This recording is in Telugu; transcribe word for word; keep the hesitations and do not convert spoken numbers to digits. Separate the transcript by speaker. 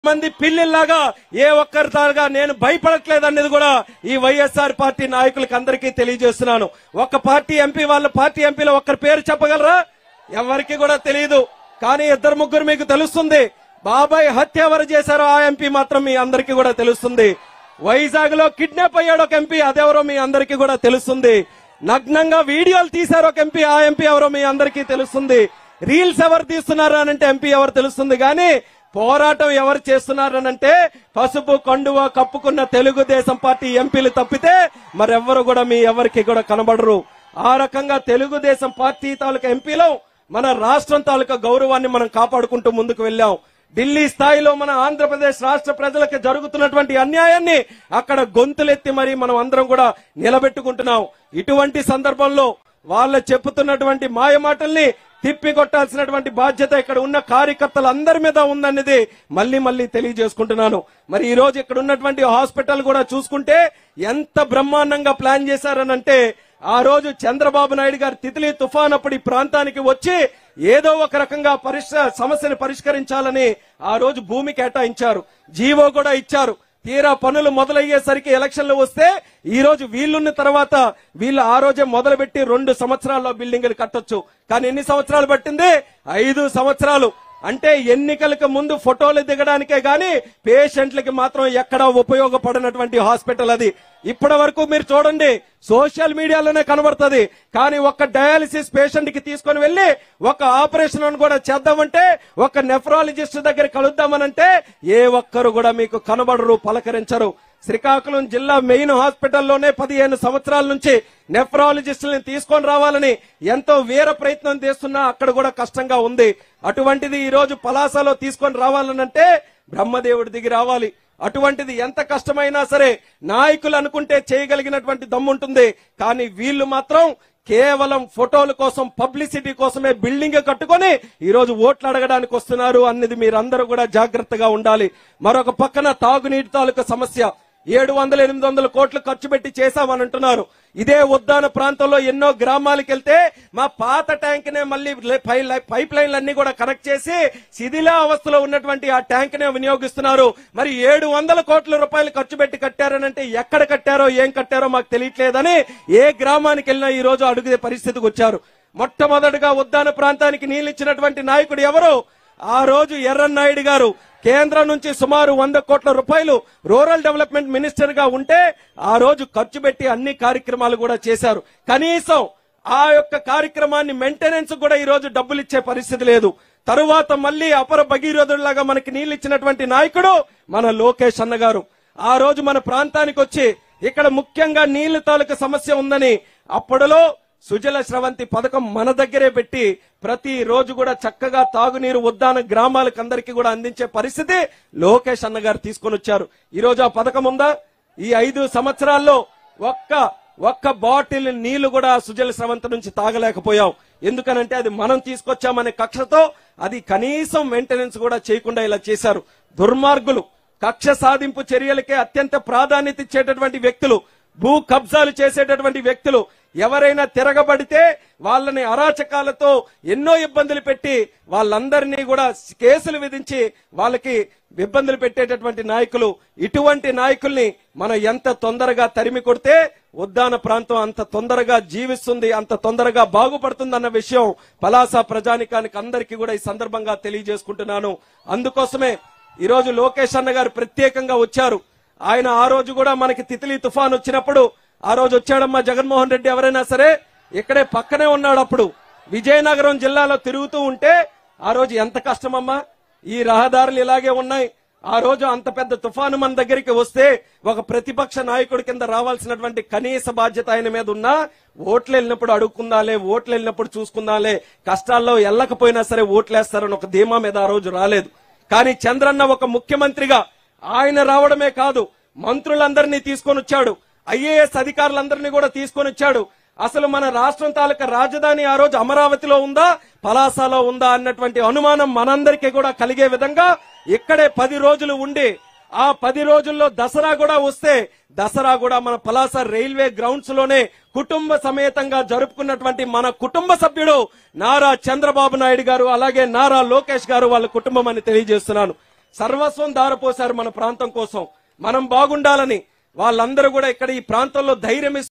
Speaker 1: మంది పిల్లిలాగా ఏ ఒక్కరి తాగా నేను భయపడట్లేదు అనేది కూడా ఈ వైఎస్ఆర్ పార్టీ నాయకులకు అందరికీ తెలియజేస్తున్నాను. ఒక పార్టీ ఎంపీ వాళ్ళ పార్టీ ఎంపీలో ఒక్కరి పేరు చెప్పగలరా? ఎవరికి కూడా తెలియదు. కానీ ఇద్దరు ముగ్గురు మీకు తెలుస్తుంది. బాబాయ్ హత్య ఎవరు చేశారో ఆ ఎంపీ మాత్రం మీ అందరికీ కూడా తెలుస్తుంది. వైజాగ్ లో కిడ్నాప్ అయ్యాడు ఒక ఎంపీ, అదెవరో మీ అందరికీ కూడా తెలుస్తుంది. నగ్నంగా వీడియోలు తీశారు ఒక ఎంపీ, ఆ ఎంపీ ఎవరో మీ అందరికీ తెలుస్తుంది. రీల్స్ ఎవరు తీస్తున్నారు అనంటే ఎంపీ ఎవరు తెలుస్తుంది. కానీ పోరాటం ఎవరు చేస్తున్నారనంటే పసుపు కండువ కప్పుకున్న తెలుగుదేశం పార్టీ ఎంపీలు తప్పితే మరెవ్వరు కూడా మీ ఎవరికి కూడా కనబడరు. ఆ రకంగా తెలుగుదేశం పార్టీ తాలూకా ఎంపీలో మన రాష్ట్రం తాలూకా గౌరవాన్ని మనం కాపాడుకుంటూ ముందుకు వెళ్ళాం. ఢిల్లీ స్థాయిలో మన ఆంధ్రప్రదేశ్ రాష్ట్ర ప్రజలకు జరుగుతున్నటువంటి అన్యాయాన్ని అక్కడ గొంతులెత్తి మరి మనం అందరం కూడా నిలబెట్టుకుంటున్నాం. ఇటువంటి సందర్భంలో వాళ్ళ చెప్పుతున్నటువంటి మాయ మాటల్ని తిప్పి కొట్టాల్సినటువంటి బాధ్యత ఇక్కడ ఉన్న కార్యకర్తలందరి మీద ఉందనేది మళ్ళీ మళ్ళీ తెలియజేసుకుంటున్నాను. మరి ఈ రోజు ఇక్కడ ఉన్నటువంటి హాస్పిటల్ కూడా చూసుకుంటే ఎంత బ్రహ్మాండంగా ప్లాన్ చేశారనంటే, ఆ రోజు చంద్రబాబు నాయుడు గారు తితిలి తుఫాన్ అప్పుడు ఈ ప్రాంతానికి వచ్చి ఏదో ఒక రకంగా పరిష్క సమస్యను పరిష్కరించాలని ఆ రోజు భూమి కేటాయించారు, జీవో కూడా ఇచ్చారు. తీరా పనులు మొదలయ్యేసరికి ఎలక్షన్లు వస్తే ఈ రోజు వీళ్ళున్న తర్వాత వీళ్ళు ఆ రోజే మొదలుపెట్టి రెండు సంవత్సరాల్లో బిల్డింగ్లు కట్టొచ్చు. కానీ ఎన్ని సంవత్సరాలు పట్టింది? ఐదు సంవత్సరాలు. అంటే ఎన్నికలకు ముందు ఫోటోలు దిగడానికే గాని పేషెంట్లకి మాత్రం ఎక్కడా ఉపయోగపడినటువంటి హాస్పిటల్ అది. ఇప్పటి వరకు మీరు చూడండి, సోషల్ మీడియాలోనే కనబడుతుంది. కానీ ఒక డయాలిసిస్ పేషెంట్ కి తీసుకొని వెళ్లి ఒక ఆపరేషన్ కూడా చేద్దామంటే, ఒక నెఫ్రాలజిస్ట్ దగ్గర కలుద్దామనంటే ఏ ఒక్కరు కూడా మీకు కనబడరు, పలకరించరు. శ్రీకాకుళం జిల్లా మెయిన్ హాస్పిటల్లోనే పదిహేను సంవత్సరాల నుంచి నెఫ్రాలజిస్టులను తీసుకొని రావాలని ఎంతో వీర ప్రయత్నం చేస్తున్నా అక్కడ కూడా కష్టంగా ఉంది. అటువంటిది ఈ రోజు పలాసలో తీసుకొని రావాలనంటే బ్రహ్మదేవుడి దిగి రావాలి. అటువంటిది ఎంత కష్టమైనా సరే నాయకులు అనుకుంటే చేయగలిగినటువంటి దమ్ముంటుంది. కానీ వీళ్ళు మాత్రం కేవలం ఫోటోల కోసం, పబ్లిసిటీ కోసమే బిల్డింగ్ కట్టుకొని ఈ రోజు ఓట్లు అడగడానికి వస్తున్నారు అన్నది మీరందరూ కూడా జాగ్రత్తగా ఉండాలి. మరొక పక్కన తాగునీటి తాలూకా సమస్య ఏడు వందల ఎనిమిది వందల కోట్లు ఖర్చు పెట్టి చేశామని అంటున్నారు. ఇదే ఉద్దాన ప్రాంతంలో ఎన్నో గ్రామాలకు వెళ్తే మా పాత ట్యాంక్ నే మళ్ళీ పైప్ లైన్లన్నీ కూడా కనెక్ట్ చేసి శిథిలా అవస్థలో ఉన్నటువంటి ఆ ట్యాంక్ నే వినియోగిస్తున్నారు. మరి ఏడు వందల కోట్ల రూపాయలు ఖర్చు పెట్టి కట్టారనంటే ఎక్కడ కట్టారో ఏం కట్టారో మాకు తెలియట్లేదని ఏ గ్రామానికి వెళ్ళినా ఈ రోజు అడుగుదే పరిస్థితికి వచ్చారు. మొట్టమొదటిగా ఉద్దాన ప్రాంతానికి నీళ్లు ఇచ్చినటువంటి నాయకుడు ఎవరు? ఆ రోజు ఎర్రన్నాయుడు గారు. కేంద్రం నుంచి సుమారు వంద కోట్ల రూపాయలు రూరల్ డెవలప్మెంట్ మినిస్టర్ గా ఉంటే ఆ రోజు ఖర్చు పెట్టి అన్ని కార్యక్రమాలు కూడా చేశారు. కనీసం ఆ యొక్క కార్యక్రమాన్ని మెయింటెనెన్స్ కూడా ఈ రోజు డబ్బులు ఇచ్చే పరిస్థితి లేదు. తరువాత మళ్ళీ అపర భగీరథుడిలాగా మనకి నీళ్లు ఇచ్చినటువంటి నాయకుడు మన లోకేష్ అన్న గారు. ఆ రోజు మన ప్రాంతానికి వచ్చి ఇక్కడ ముఖ్యంగా నీళ్ల తాలూకా సమస్య ఉందని అప్పటిలో సుజల స్రవంతి పథకం మన దగ్గరే పెట్టి ప్రతి రోజు కూడా చక్కగా తాగునీరు ఉద్దాన గ్రామాలకు అందరికీ కూడా అందించే పరిస్థితి లోకేష్ అన్న గారు తీసుకొని వచ్చారు. ఈ రోజు ఆ పథకం ఉందా? ఈ ఐదు సంవత్సరాల్లో ఒక్క ఒక్క బాటిల్ నీళ్లు కూడా సుజల స్రవంతి నుంచి తాగలేకపోయాం. ఎందుకనంటే అది మనం తీసుకొచ్చామనే కక్షతో అది కనీసం మెయింటెనెన్స్ కూడా చేయకుండా ఇలా చేశారు. దుర్మార్గులు, కక్ష సాధింపు చర్యలకే అత్యంత ప్రాధాన్యత ఇచ్చేటటువంటి వ్యక్తులు, భూ కబ్జాలు చేసేటటువంటి వ్యక్తులు ఎవరైనా తిరగబడితే వాళ్ళని అరాచకాలతో ఎన్నో ఇబ్బందులు పెట్టి వాళ్ళందరినీ కూడా కేసులు విధించి వాళ్ళకి ఇబ్బందులు పెట్టేటటువంటి నాయకులు. ఇటువంటి నాయకుల్ని మనం ఎంత తొందరగా తరిమి కొడితే ఉద్దాన ప్రాంతం అంత తొందరగా జీవిస్తుంది, అంత తొందరగా బాగుపడుతుంది అన్న విషయం పలాస ప్రజానికానికి అందరికీ కూడా ఈ సందర్భంగా తెలియజేసుకుంటున్నాను. అందుకోసమే ఈ రోజు లోకేష్ అన్న గారు ప్రత్యేకంగా వచ్చారు. ఆయన ఆ రోజు కూడా మనకి తితిలి తుఫాన్ వచ్చినప్పుడు ఆ రోజు వచ్చాడమ్మా జగన్మోహన్ రెడ్డి. ఎవరైనా సరే ఇక్కడే పక్కనే ఉన్నాడు. అప్పుడు విజయనగరం జిల్లాలో తిరుగుతూ ఉంటే ఆ రోజు ఎంత కష్టమమ్మా, ఈ రహదారులు ఇలాగే ఉన్నాయి. ఆ రోజు అంత పెద్ద తుఫాను మన దగ్గరికి వస్తే ఒక ప్రతిపక్ష నాయకుడి కింద రావాల్సినటువంటి కనీస బాధ్యత ఆయన మీద ఉన్నా ఓట్లు వెళ్ళినప్పుడు అడుక్కుందాలే, ఓట్లు వెళ్ళినప్పుడు చూసుకుందాలే, కష్టాల్లో వెళ్ళకపోయినా సరే ఓట్లేస్తారని ఒక ధీమా మీద ఆ రోజు రాలేదు. కానీ చంద్రన్న ఒక ముఖ్యమంత్రిగా ఆయన రావడమే కాదు, మంత్రులందరినీ తీసుకొని వచ్చాడు, ఐఏఎస్ అధికారులందరినీ కూడా తీసుకొని వచ్చాడు. అసలు మన రాష్ట్రం తాలూకా రాజధాని ఆ రోజు అమరావతిలో ఉందా, పలాసలో ఉందా అన్నటువంటి అనుమానం మనందరికీ కూడా కలిగే విధంగా ఇక్కడే పది రోజులు ఉండి ఆ పది రోజుల్లో దసరా కూడా వస్తే దసరా కూడా మన పలాస రైల్వే గ్రౌండ్స్ లోనే కుటుంబ సమేతంగా జరుపుకున్నటువంటి మన కుటుంబ సభ్యుడు నారా చంద్రబాబు నాయుడు గారు, అలాగే నారా లోకేష్ గారు వాళ్ళ కుటుంబం అని తెలియజేస్తున్నాను. సర్వస్వం దారపోశారు మన ప్రాంతం కోసం, మనం బాగుండాలని. వాళ్ళందరూ కూడా ఇక్కడ ఈ ప్రాంతంలో ధైర్యం